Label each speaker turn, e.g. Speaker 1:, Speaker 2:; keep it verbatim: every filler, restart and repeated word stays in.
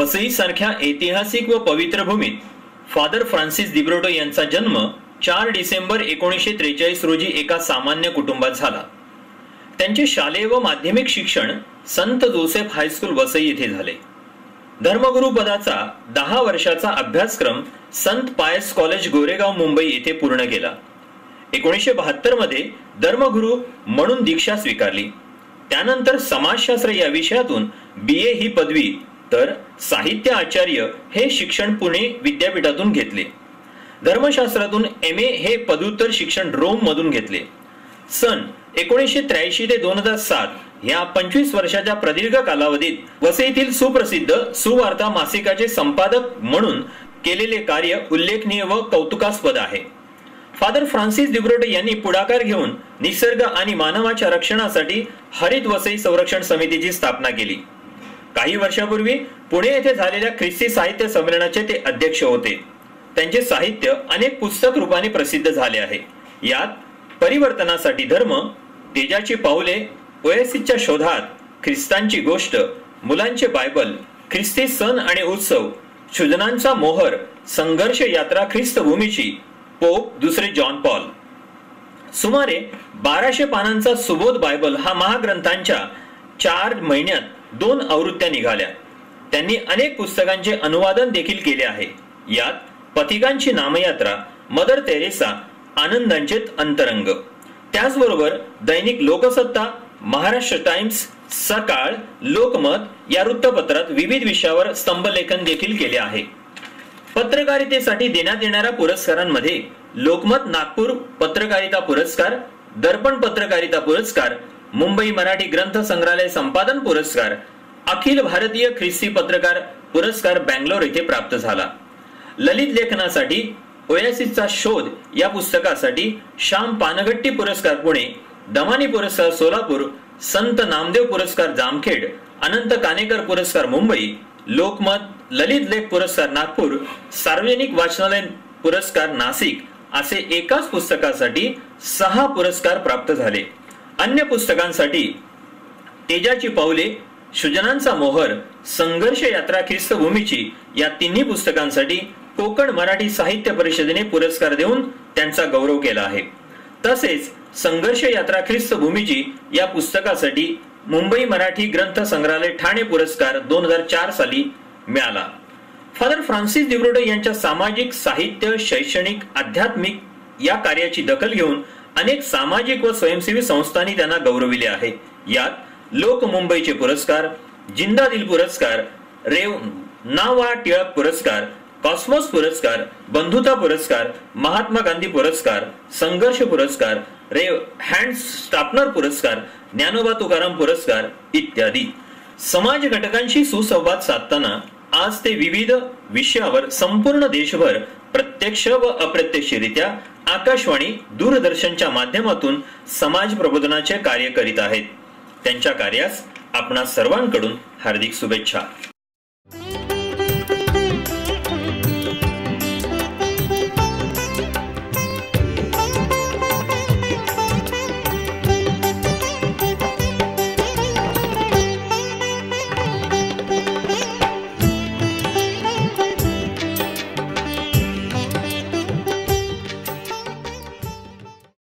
Speaker 1: वसई सारख्या ऐतिहासिक व पवित्र भूमीत फादर फ्रान्सिस दिब्रिटो यांचा जन्म चार डिसेंबर एकोणीसशे त्रेचाळीस रोजी एका सामान्य कुटुंबात झाला। त्यांचे शालेय व माध्यमिक शिक्षण संत जोसेफ हायस्कूल वसई येथे झाले। धर्मगुरू पदाचा दहा वर्षाचा अभ्यासक्रम संत पायस कॉलेज गोरेगाव मुंबई येथे पूर्ण केला। एकोणीसशे बहात्तर मध्ये धर्मगुरू म्हणून दीक्षा स्वीकारली। त्यानंतर समाजशास्त्र या विषयातून बी ए ही पदवी तर साहित्य आचार्य हे शिक्षण पुणे विद्यापीठातून घेतले। धर्मशास्त्रातून एम ए हे पदव्युत्तर शिक्षण रोम मधून घेतले। सन एकोणीसशे त्र्याऐंशी ते दोन हजार सात या पंचवीस वर्षाच्या प्रदीर्घ कालावधीत वसईतील सुप्रसिद्ध सुवार्ता मासिकाचे संपादक म्हणून केलेले कार्य उल्लेखनीय व कौतुकास्पद आहे। फादर फ्रान्सिस दिब्रिटो यांनी पुढाकार घेऊन निसर्ग आणि मानवाच्या रक्षणासाठी हरित वसई संरक्षण समितीची स्थापना केली। काही वर्षापूर्वी पुणे येथे झालेल्या ख्रिस्ती साहित्य संमेलनाचे ते अध्यक्ष होते। त्यांचे साहित्य अनेक पुस्तक रूपाने प्रसिद्ध झाले आहे। यात परिवर्तनासाठी धर्म, तेजाची पाऊले, ओएसिसच्या शोधात, ख्रिस्तांची गोष्ट, मुलांचे बायबल, ख्रिस्ती सण आणि उत्सव, शुजनांचा मोहर, संघर्ष यात्रा ख्रिस्त भूमीची, पोप दुसरे जॉन पॉल, सुमारे बाराशे पानांचा सुबोध बायबल हा महाग्रंथांच्या चार महिन्यात दोन आवृत्त्या निघाल्या। त्यांनी अनेक पुस्तकांचे अनुवादन देखील केले आहे। यात पथिकांची नामयात्रा, मदर तेरेसा, आनंदांचे अंतरंग, त्याचबरोबर दैनिक लोकसत्ता, महाराष्ट्र टाइम्स, सकाळ, लोकमत या वृत्तपत्रात विविध विषयावर स्तंभलेखन देखील केले आहे। पत्रकारितेसाठी देण्यात येणाऱ्या पुरस्कारांमध्ये लोकमत नागपूर पत्रकारिता पुरस्कार, दर्पण पत्रकारिता पुरस्कार, मुंबई मराठी ग्रंथ संग्रहालय संपादन पुरस्कार, अखिल भारतीय ख्रिस्ती पत्रकार पुरस्कार बेंगलोर येथे प्राप्त झाला। ललित लेखनासाठी ओएसिसचा शोध या पुस्तकासाठी श्याम पानगट्टी पुरस्कार पुणे, दमानी पुरस्कार सोलापूर, संत नामदेव पुरस्कार जामखेड, अनंत कानेकर पुरस्कार मुंबई, लोकमत ललित लेख पुरस्कार नागपूर, सार्वजनिक वाचनालय पुरस्कार नाशिक असे एकाच पुस्तकासाठी सहा पुरस्कार प्राप्त झाले। अन्य पुस्तकांसाठी तेजाची पाऊले, शुजनांचा मोहर, संघर्ष यात्रा ख्रिस्त भूमीची या तिन्ही पुस्तकांसाठी कोकण मराठी साहित्य परिषदेने पुरस्कार देऊन त्यांचा गौरव केला आहे। तसेच संघर्ष यात्रा ख्रिस्त भूमीची या पुस्तकासाठी मुंबई मराठी ग्रंथ संग्रहालय ठाणे पुरस्कार दोन हजार चार साली मिळाला। फादर फ्रान्सिस दिब्रिटो यांच्या सामाजिक, साहित्य, शैक्षणिक, आध्यात्मिक या कार्याची दखल घेऊन अनेक सामाजिक व स्वयंसेवी संस्थांनी त्यांना गौरविले आहे। यात लोक मुंबईचे पुरस्कार, जिंदा दिल पुरस्कार, रेव नावा टिळक पुरस्कार, कॉस्मोस पुरस्कार, बंधुता पुरस्कार, महात्मा गांधी पुरस्कार, संघर्ष पुरस्कार, रेव हँड स्टापनर पुरस्कार, ज्ञानोबा तुकाराम पुरस्कार इत्यादी समाज घटकांशी सुसंवाद साधताना आज ते विविध विषयावर संपूर्ण देशभर प्रत्यक्ष व अप्रत्यक्षरित्या आकाशवाणी, दूरदर्शनच्या माध्यमातून समाज प्रबोधनाचे कार्य करीत आहेत। त्यांच्या कार्यास आपणा सर्वांकडून हार्दिक शुभेच्छा।